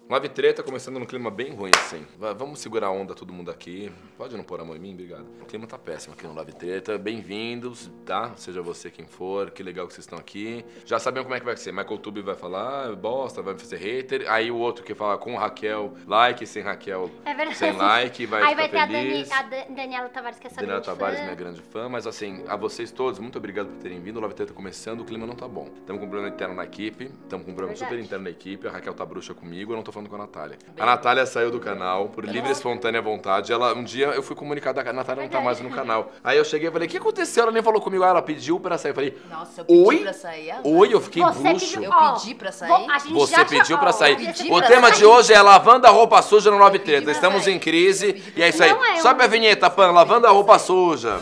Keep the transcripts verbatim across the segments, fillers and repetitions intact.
Live treta começando num clima bem ruim, assim. Vai, vamos segurar a onda todo mundo aqui. Pode não pôr a mão em mim? Obrigado. O clima tá péssimo aqui no Live Treta. Bem-vindos, tá? Seja você quem for. Que legal que vocês estão aqui. Já sabemos como é que vai ser. Michael Tube vai falar, bosta, vai fazer hater. Aí o outro que fala com Raquel, like, sem Raquel, é verdade. sem like, vai Aí ficar vai ter feliz. a, Dani, a Daniela Tavares, que é essa Daniela grande Tavares, fã. minha grande fã. Mas assim, a vocês todos, muito obrigado por terem vindo. O Live Treta começando, o clima não tá bom. Estamos com um problema interno na equipe. Estamos com um problema Verdade. super interno na equipe. A Raquel tá bruxa comigo, eu não tô falando com a Natália. A Natália saiu do canal por livre e espontânea vontade. Ela, um dia eu fui comunicada que a Natália não tá mais no canal. Aí eu cheguei e falei, o que aconteceu? Ela nem falou comigo. Ah, ela pediu pra sair. Eu falei, nossa, eu pedi oi? pra sair. Ah, Oi, eu fiquei Você bruxo. pediu, Eu ó, pedi pra sair? vou- a gente Você já pediu chamou, pra sair. pedi O pra tema sair. de hoje é lavando a roupa suja no Live Treta. pra Estamos sair. em crise e é isso aí. Não é Sobe um- a vinheta, Pan, lavando a roupa suja.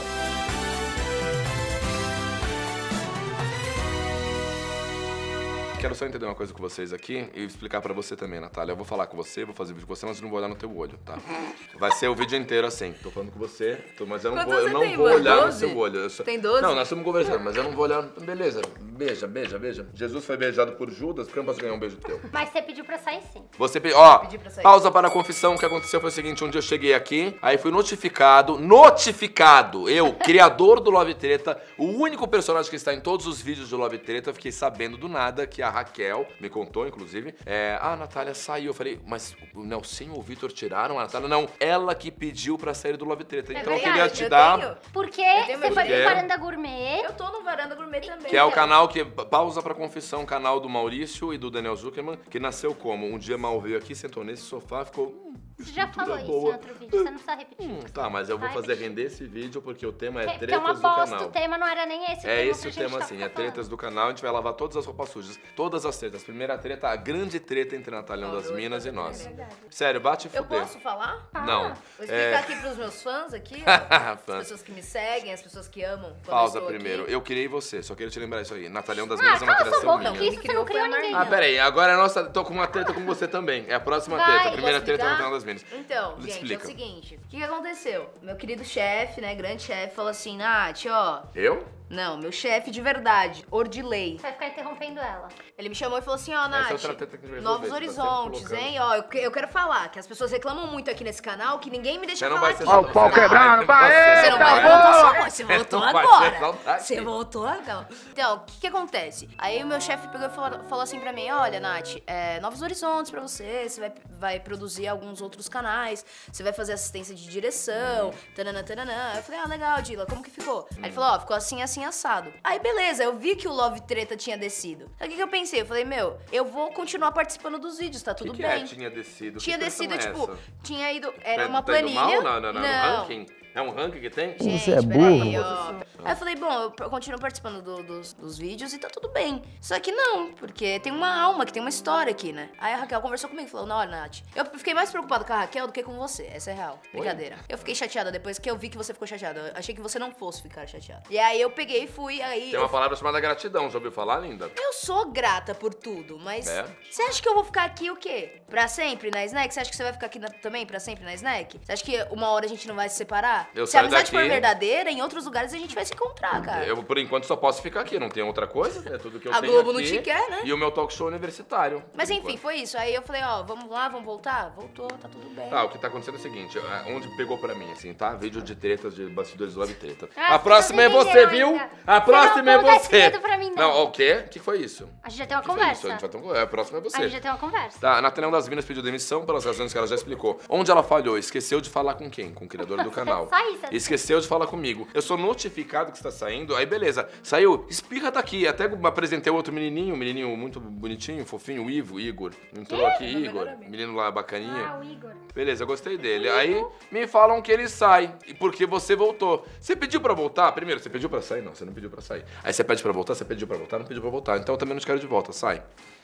Quero só entender uma coisa com vocês aqui e explicar pra você também, Natália. Eu vou falar com você, vou fazer vídeo com você, mas eu não vou olhar no teu olho, tá? Vai ser o vídeo inteiro assim. Tô falando com você, tô- mas eu não Quantos vou, eu você não tem, vou mano? olhar no doze? seu olho. Eu só- Tem doze? Não, nós estamos conversando, mas eu não vou olhar. Beleza, beija, beija, beija. Jesus foi beijado por Judas, porque eu não posso ganhar um beijo teu. Mas você pediu pra sair sim. Você pediu, ó, Pedi pra sair. pausa para a confissão. O que aconteceu foi o seguinte, um dia eu cheguei aqui, aí fui notificado, notificado, eu, criador do Love Treta, o único personagem que está em todos os vídeos do Love Treta, eu fiquei sabendo do nada que a Raquel, me contou inclusive, é, ah, a Natália saiu. Eu falei, mas o Nelson ou o Vitor tiraram a Natália? Não, ela que pediu pra sair do Love Treta. É Então eu verdade, queria te eu dar... tenho. Porque tenho você meu foi jeito. pro Varanda Gourmet. Eu tô no Varanda Gourmet também. Que é o cara. canal que... Pausa pra confissão, canal do Maurício e do Daniel Zuckerman, que nasceu como? Um dia Mal veio aqui, sentou nesse sofá, ficou... Hum, Você já estrutura falou isso boa. em outro vídeo, você não precisa repetir. Hum, tá, mas eu vou Vai fazer repetir. render esse vídeo porque o tema é Que, que é tretas uma do bosta, canal. o tema não era nem esse. É tema esse que a o gente tema tá assim, é falando. tretas do canal, a gente vai lavar todas as roupas sujas. Todas as tretas. Primeira treta, a grande treta entre Natália das Não, Minas e eu- nós. é verdade. Sério, bate e Eu fuder. posso falar? Não. Vou explicar É... aqui pros meus fãs aqui, ó. As Fãs. pessoas que me seguem, as pessoas que amam. quando Pausa eu estou primeiro. aqui. Eu criei você, só queria te lembrar isso aí. Natalhão das Ah, Minas é uma cala sua criação boca, minha. que isso você não criou ninguém. Ah, pera aí, agora é a nossa. Tô com uma treta com você também. É a próxima Vai. treta. A primeira Posso treta é explicar? Natalhão das Minas. Então, gente, Explica. é o seguinte. O que, que aconteceu? Meu querido chefe, né, grande chefe, falou assim, Nath, ó... Eu? Não, meu chefe de verdade, Ordilei. Você vai ficar interrompendo ela. Ele me chamou e falou assim, ó, Nath, Essa é outra treta que a gente vai novos resolver, você tá horizontes, sempre colocando. hein? Ó, eu, que- eu quero falar que as pessoas reclamam muito aqui nesse canal que ninguém me deixa Você não falar vai ser aqui. Ó, o pau quebrando, vai, Você não vai voltar só agora, você voltou Não vai agora. ser saudade. Você voltou agora. Então, o que que acontece? Aí o meu chefe pegou e falou, falou assim pra mim, olha, Nath, é, novos horizontes pra você, você vai, vai produzir alguns outros canais, você vai fazer assistência de direção, tananã, tananã. Eu falei, ah, legal, Dila, como que ficou? Aí ele falou, ó, ficou assim, assim, assado. Aí, beleza, eu vi que o Love Treta tinha descido. Aí o que que eu pensei? Eu falei, meu, eu vou continuar participando dos vídeos, tá tudo que que bem. é? Tinha descido. Tinha Que expressão descido, é tipo, essa? tinha ido, era Tá- uma tá indo planilha. mal? Não, não, não. No ranking? É um ranking que tem? Gente, Você é peraí, burro. ó. Aí eu falei, bom, eu p- continuo participando do- dos, dos vídeos e tá tudo bem. Só que não, porque tem uma alma, que tem uma história aqui, né? Aí a Raquel conversou comigo e falou, não, olha, Nath, eu fiquei mais preocupado com a Raquel do que com você. Essa é real. Brincadeira. Eu fiquei chateada depois que eu vi que você ficou chateada. Eu achei que você não fosse ficar chateada. E aí eu peguei e fui, aí... Tem eu uma palavra chamada gratidão, já ouviu falar, linda? eu sou grata por tudo, mas É? você acha que eu vou ficar aqui o quê? Pra sempre na Snack? Você acha que você vai ficar aqui na- também pra sempre na Snack? Você acha que uma hora a gente não vai se separar? Eu se a saio amizade for daqui- verdadeira, em outros lugares a gente vai se encontrar, cara. Eu, por enquanto, só posso ficar aqui, não tem outra coisa. É tudo que eu A tenho Globo não aqui. te quer, né? E o meu talk show universitário. Mas por enfim, enquanto. foi isso. Aí eu falei, ó, vamos lá, vamos voltar? Voltou, tá tudo bem. Tá, o que tá acontecendo é o seguinte, é, onde pegou pra mim, assim, tá? Vídeo de tretas, de bastidores do Love Treta. Ah, a próxima é vocês você, entenderam viu? ainda. A Você próxima não é conta esse você. segredo pra mim, não. Não, o quê? O que foi isso? A gente já tem uma Que foi conversa. isso? A gente já tem... é, a próxima é você. A gente já tem uma conversa. Tá, a Natalhão das Minas pediu demissão pelas razões que ela já explicou. Onde ela falhou? Esqueceu de falar com quem? Com o criador do canal. Só isso. Esqueceu de falar comigo. Eu sou notificado que está saindo, aí beleza. Saiu, espirra daqui. Até apresentei outro menininho, um menininho muito bonitinho, fofinho, o Ivo, Igor. Entrou aqui, Meu Igor. melhor amigo. Menino lá, bacaninha. Ah, o Igor. Beleza, eu gostei dele. Aí me falam que ele sai, e porque você voltou. Você pediu pra voltar? Primeiro, você pediu pra sair? Não, você não pediu pra sair. Aí você pede pra voltar, você pediu pra voltar, não pediu pra voltar. Então eu também não te quero de volta, sai.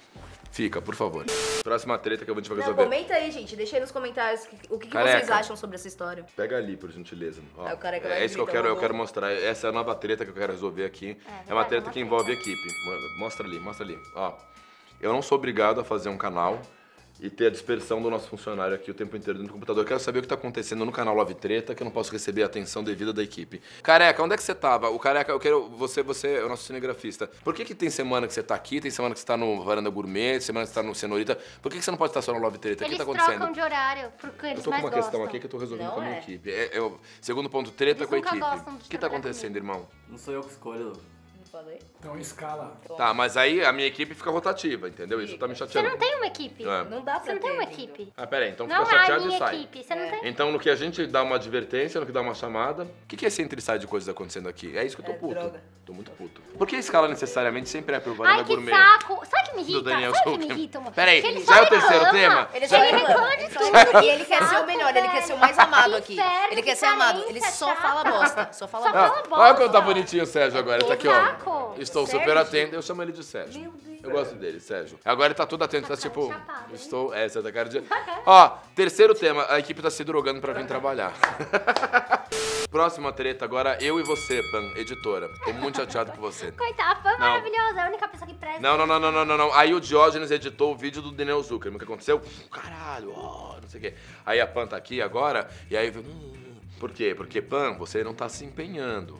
Fica, por favor. Próxima treta que eu vou te Não, resolver. comenta aí, gente. Deixa aí nos comentários que- o que, que Careca. vocês acham sobre essa história. Pega ali, por gentileza. Ó, É o careca vai é isso que eu gritar quero, eu uma quero boa. mostrar. Essa é a nova treta que eu quero resolver aqui. É, uma verdade, treta é uma que envolve treta. equipe. Mo- Mostra ali, mostra ali. Ó, eu não sou obrigado a fazer um canal e ter a dispersão do nosso funcionário aqui o tempo inteiro dentro do computador. Eu quero saber o que tá acontecendo no canal Love Treta, que eu não posso receber a atenção devida da equipe. Careca, onde é que você tava? O Careca, eu quero... Você, você é o nosso cinegrafista. Por que que tem semana que você tá aqui, tem semana que você tá no Varanda Gourmet, semana que você tá no Cenorita? Por que que você não pode estar só no Love Treta? O que Eles tá acontecendo? trocam de horário, porque eles Eu tô com mais uma gostam. questão aqui que eu tô resolvendo Não com a minha é. equipe. É, eu- segundo ponto, treta Eles com a nunca equipe. gostam de O que tá trabalhar acontecendo, comigo. irmão? Não sou eu que escolho. Não falei? Então escala. Tá, mas aí a minha equipe fica rotativa, entendeu? Isso tá me Você chateando. não tem uma equipe. É. Não dá pra Você não tem ter, uma entendeu? equipe. Ah, pera aí, então Não fica é a chateado e minha sai. equipe. Você não É. tem. Então, no que a gente dá uma advertência, no que dá uma chamada. O que que é esse entre e sai de coisas acontecendo aqui? É isso que eu tô É puto. droga. Tô muito puto. Por que a escala necessariamente sempre é pro Ai, Varanda que Gourmet? saco! Sabe o que me Do irrita? Daniel Sabe o que me Zuckerman. irrita? amor? Pera aí, Que ele já só é o terceiro reclama. tema? Ele Já- só Ele reclama. reclama de Ele só tudo. reclama. E ele quer ser o Saco, melhor, ele quer ser o velho. mais amado aqui. Inferno, Ele quer que ser amado. Ele carência só chata. fala bosta. Só fala Ah, Fala bosta. bosta. olha como tá bonitinho o Sérgio agora. Ele tá aqui, ó. Saco. Estou Sérgio? super atento. Eu chamo ele de Sérgio. Meu Deus. Eu gosto dele, Sérgio. Agora ele tá todo atento, tá Tá tipo. chapado, hein? Estou. É, você tá cara de. Ó, terceiro tema. A equipe tá se drogando pra vir trabalhar. Próxima treta agora, eu e você, Pan, editora. Tô muito chateado com você. Coitada, foi maravilhosa. É a única pessoa que presta. Não, não, não, não, não, não, não. Aí o Diógenes editou o vídeo do Daniel Zuckerman. O que aconteceu? Caralho, ó, não sei o quê. Aí a Pan tá aqui agora, e aí... hum, por quê? Porque, Pan, você não tá se empenhando.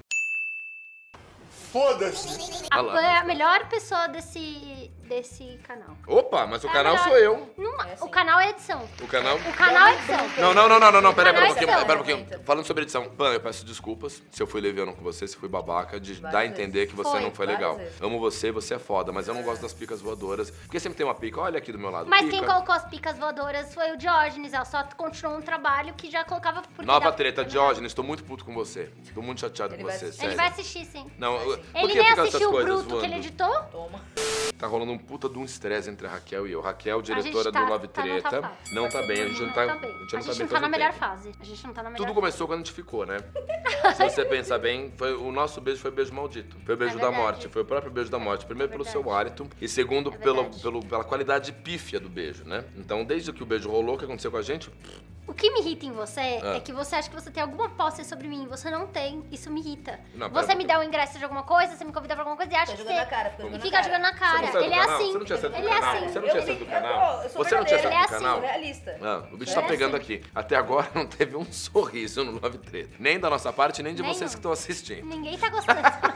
Foda-se! A Olha lá. Pan é a melhor pessoa desse, desse canal. Opa, mas o É a canal melhor. sou eu. Não- É assim. O canal é edição. O canal... O canal é edição. Não, não, não, não, não, não, pera aí, pera um Canal pouquinho, edição. pera um pouquinho. Falando sobre edição, Pan, eu peço desculpas se eu fui leviano com você, se fui babaca, de dar a Várias entender que você Foi, não foi várias legal. vezes. Amo você, você é foda, mas eu não gosto das picas voadoras, porque sempre tem uma pica, olha aqui do meu lado, Mas pica. quem colocou as picas voadoras foi o Diógenes. Ela só continuou um trabalho que já colocava... porque Nova dá- treta, Diógenes, tô muito puto com você. Tô muito chateado Ele com vai você, assistir. sério. Ele vai assistir, sim. Não, Vai eu- sim. por Ele que nem fica essas assistiu o coisas Bruto que voando? ele editou. Toma. Tá rolando um puta de um estresse entre a Raquel e eu. Raquel, diretora gente tá- do Love tá- não tá Treta. fácil. Não tá bem, a gente não tá, bem. a gente não A tá gente bem não tá faz na um melhor tempo. fase. A gente não tá na melhor Tudo fase. começou quando a gente ficou, né? Se você pensar bem, foi, o nosso beijo foi beijo maldito. Foi o beijo É da verdade. morte. Foi o próprio beijo da morte. Primeiro É pelo verdade. seu hálito e segundo É pelo, verdade. pelo, pela qualidade pífia do beijo, né? Então, desde que o beijo rolou, o que aconteceu com a gente? O que me irrita em você Ah. é que você acha que você tem alguma posse sobre mim. Você não tem. Isso me irrita. Não, pera você um me dá o ingresso de alguma coisa, você me convida pra alguma coisa e acha Tá que jogando você... na cara, fica e jogando fica na jogando na Você cara. não saiu do Ele é canal? assim. Você não tinha saído do Ele é canal? assim. Você não Eu tinha tenho- saído do eu canal? tô- eu sou Você não tinha saído verdadeira. do Ele é assim, canal? Sou realista. Ah, o bicho É tá pegando assim. aqui. Até agora não teve um sorriso no Love Treta. Nem da nossa parte, nem de Nenhum. vocês que estão assistindo. Ninguém tá gostando.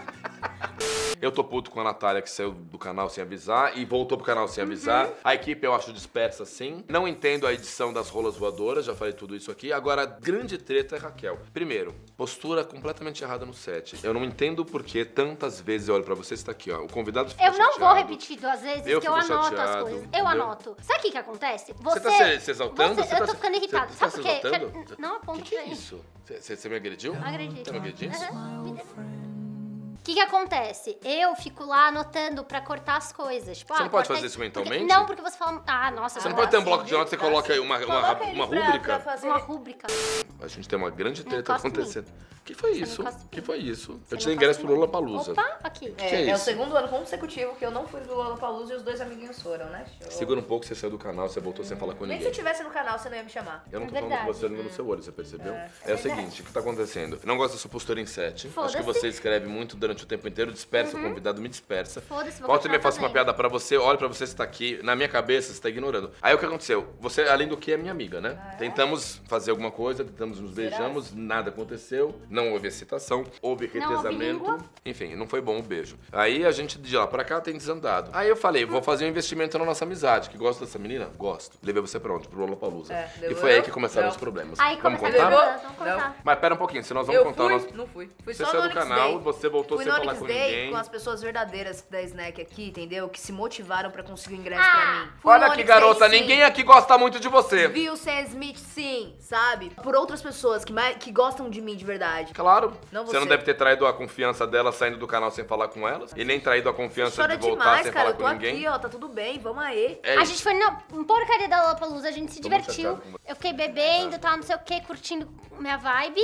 Eu tô puto com a Natália, que saiu do canal sem avisar e voltou pro canal sem avisar. A equipe eu acho dispersa, sim. Não entendo a edição das rolas voadoras, já falei tudo isso aqui. Agora, a grande treta é Raquel. Primeiro, postura completamente errada no set. Eu não entendo por que tantas vezes eu olho pra você, você tá aqui, ó. O convidado ficou Eu não chateado. vou repetir duas vezes, Eu que eu fico anoto chateado, as coisas. Eu entendeu? anoto. Sabe o que que acontece? Você tá se, se exaltando? você- Você eu tá tô se- ficando irritada. Você, você Sabe tá por se quê? exaltando? Quer- Não, aponta O que, que pra é mim. isso? Você, você- você me agrediu? Acredito. Você me agrediu? Aham. O que que acontece? Eu fico lá anotando pra cortar as coisas. Tipo, Você ah, não pode corta fazer isso. isso mentalmente? Porque- não, porque você fala... Ah, nossa. Você não já pode ter um dá, bloco assim, de notas, você coloca aí uma, uma, Coloca ele uma pra- rúbrica. pra fazer- Uma rúbrica. A gente tem uma grande Não treta encosta em mim. acontecendo. O que foi Você isso? não encosta em O que mim. foi isso? Você Eu te não dei ingresso encosta em pro mim. Lollapalooza. Opa, aqui. É, que é é o isso? segundo ano consecutivo que eu não fui do Lollapalooza e os dois amiguinhos foram, né? Show. Segura um pouco, você saiu do canal, você voltou sem falar com Nem se ninguém. eu tivesse no canal, você não ia me chamar. Eu não tô É falando com verdade. você no seu olho, você percebeu? É, É, o seguinte, o que tá acontecendo? Eu não gosto da sua postura em set. Acho que Foda-se. você escreve muito durante o tempo inteiro, dispersa o convidado, me dispersa. Foda-se, vou Volta e me continuar faço uma fazendo. piada pra você, olha pra você, você tá aqui, na minha cabeça, você tá ignorando. Aí o que aconteceu? Você, além do que, é minha amiga, né? Ah, é? Tentamos fazer alguma coisa, tentamos nos Será? beijamos, nada aconteceu, não houve excitação, houve Não houve retesamento. língua. Enfim, não foi bom o beijo. Aí a gente, de lá pra cá, tem desandado. Aí eu falei, vou fazer um investimento na nossa amizade, que gosta dessa menina? Gosto. Levei você pra onde? Pro Lollapalooza. É, E levou foi aí eu? que começaram Não. os problemas. Aí Vamos começaram contar? a Levou? Vamos contar. Mas pera um pouquinho, se nós vamos Eu contar fui? o nosso... Não fui. Fui Você só saiu no do Onyx canal, Day. você voltou Fui sem no falar Onyx com Day ninguém. com as pessoas verdadeiras da Snack aqui, entendeu? Que se motivaram pra conseguir o ingresso Ah, pra mim. Fui Olha no aqui, Onyx Day, garota, sim. ninguém aqui gosta muito de você. Vi o Sam Smith, sim, sabe? Por outras pessoas que, mais, que gostam de mim de verdade. Claro. Não você não você. deve ter traído a confiança dela saindo do canal sem falar com elas. E nem traído a confiança Chora de voltar demais, sem cara. falar Eu tô com ninguém. aqui, ó. Tá tudo bem, vamos aí. É A isso. gente foi na porcaria da Lollapalooza, a gente se Tô muito divertiu. chateado com você. Eu fiquei bebendo, tava não sei o que, curtindo minha vibe.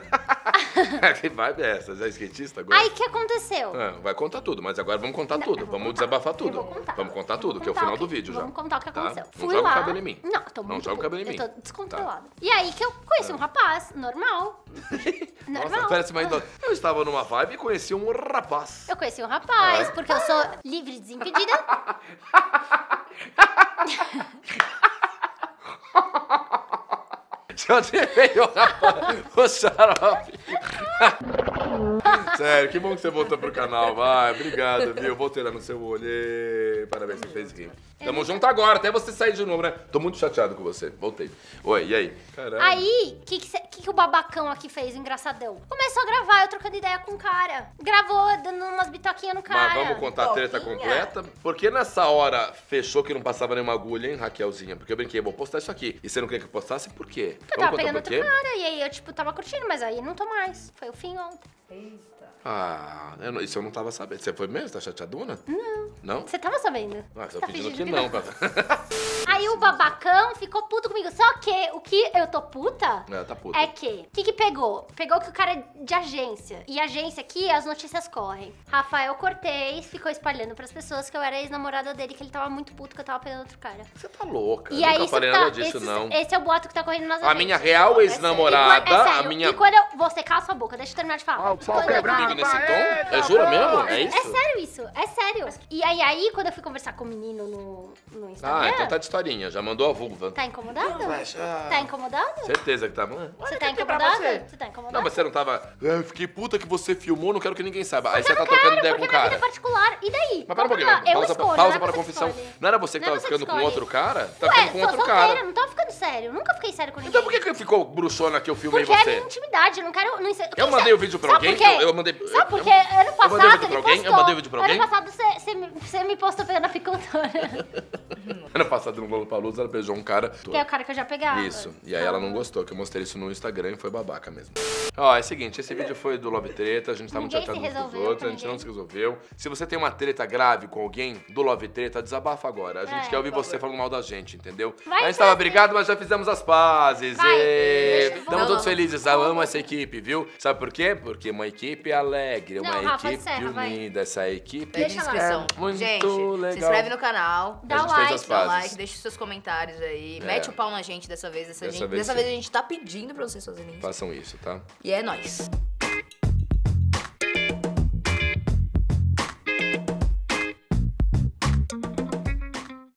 Que vibe é essa? Já é skatista agora? Aí o que aconteceu? Ah, vai contar tudo, mas agora vamos contar Não, tudo. eu vou Vamos contar. desabafar Eu tudo. vou contar. Vamos contar tudo, Vou que é o contar final o do que- vídeo já. Vamos contar o que Tá? aconteceu. Não Fui joga lá. o cabelo em mim. Não, tô Não muito joga o puta. cabelo em mim. Eu tô descontrolada. Tá. E aí que eu conheci um rapaz, normal. Nossa, normal. parece uma idosa. Eu estava numa vibe e conheci um rapaz. Eu conheci um rapaz, É. porque eu sou livre e desimpedida. De onde veio, rapaz? O xarope. Sério, que bom que você voltou pro canal, vai. Obrigado, viu? Voltei lá no seu olho. E... Parabéns, você fez rir. Tamo junto agora, até você sair de novo, né? Tô muito chateado com você. Voltei. Oi, e aí? Caralho. Aí, o que, que, que, que o babacão aqui fez, engraçadão? Começou a gravar, eu trocando ideia com o cara. Gravou, dando umas bitoquinhas no cara. Mas vamos contar a treta completa? Porque nessa hora fechou que não passava nenhuma agulha, hein, Raquelzinha? Porque eu brinquei, vou postar isso aqui. E você não queria que eu postasse? Por quê? Porque eu tava pegando outro cara, e aí eu, tipo, tava curtindo, mas aí não tô mais. Foi o fim ontem. Eita. Ah, eu não- isso eu não tava sabendo. Você foi mesmo? Tá chateadona? Não. Não? Você tava sabendo? Ah, tô Tá fingindo que fingindo não. Pra... Aí o babacão ficou puto comigo. Só que o que eu tô puta É, tá puta. é que... O que que pegou? Pegou que o cara é de agência. E agência aqui, as notícias correm. Rafael Cortez ficou espalhando pras pessoas que eu era ex-namorada dele, que ele tava muito puto que eu tava pegando outro cara. Você tá louca. E eu aí nunca isso falei tá, nada disso, esse, não. esse é o boato que tá correndo nas A agências. minha real É ex-namorada, sério. É sério. a minha... E quando eu... Você cala sua boca, deixa eu terminar de falar. Quando eu- Comigo nesse tom? É jura mesmo? É isso? É sério isso, é sério. E aí, aí, quando eu fui conversar com o menino no, no Instagram... Ah, então tá de historinha. Já mandou a vulva. Tá incomodado? Ah, Tá incomodado? certeza que tá. Mano, Você tá incomodado? Você tá incomodado? Não, mas você não tava... "Ah, eu fiquei puta que você filmou, não quero que ninguém saiba. Aí Eu você tá não trocando quero, ideia com porque o minha cara. vida é particular. E daí? Mas para um Vamos pouquinho, lá. Eu pausa, escolho, pausa não é para a você confissão. escolhe. Não era você que Não é tava você ficando com escolhe. outro cara? Tá Ué, ficando com sou outro solteira, cara. não tava ficando sério. Eu nunca fiquei sério com ninguém. Então por que que ficou bruxona que eu filmei Porque é você? minha intimidade, eu não quero... Não, Eu mandei o vídeo pra Sabe alguém? por quê? Eu- eu mandei- Sabe eu- por quê? eu- Ano mandei o passado vídeo pra ele alguém? Eu postou. mandei o vídeo pra alguém? Ano passado você, você, me, você me postou pegando a apicultora. Ano passado no Lollapalooza, ela beijou um cara. Que é o cara que eu já pegava. Isso. E aí ela não gostou, que eu mostrei isso no Instagram e foi babaca mesmo. Ó, é o seguinte, esse vídeo foi do Love Treta, a gente tá muito Ninguém chateado se uns com os resolveu outros, com a gente não ninguém. se resolveu. Se você tem uma treta grave com alguém do Love Treta, desabafa agora. A gente É, quer ouvir por você favor. falando mal da gente, entendeu? Vai a gente ser tava assim. brigado, mas já fizemos as pazes. Vai, E... deixa- Estamos Não, todos não. felizes, eu amo essa equipe, viu? Sabe por quê? Porque uma equipe alegre, uma Não, Rafa, equipe encerra, vai. unida, essa equipe Pede Deixa lá. inscrição. É muito gente, legal. se inscreve no canal. Dá a gente o fez like, as Dá pazes. like, deixa os seus comentários aí. É. Mete o pau na gente dessa vez. Dessa, Dessa gente, vez dessa sim. vez a gente tá pedindo pra vocês fazerem isso. Façam isso, tá? E é nóis.